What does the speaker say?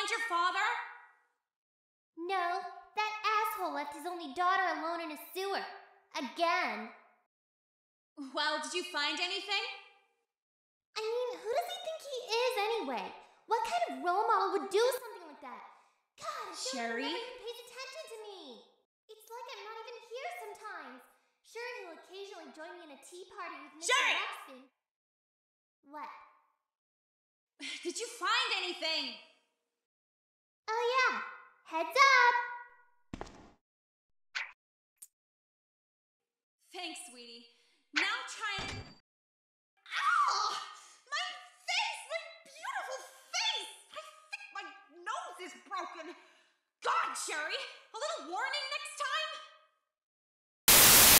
find your father? No, that asshole left his only daughter alone in a sewer. Again. Well, did you find anything? I mean, who does he think he is anyway? What kind of role model would do something like that? God, I feel like he Sherry? never even pays attention to me. It's like I'm not even here sometimes. Sure, he'll occasionally join me in a tea party with Mr. Sherry! Ruxpin. What? Did you find anything? Oh yeah, heads up! Thanks, sweetie. Now try and... Ow! My face! My beautiful face! I think my nose is broken. God, Sherry! A little warning next time?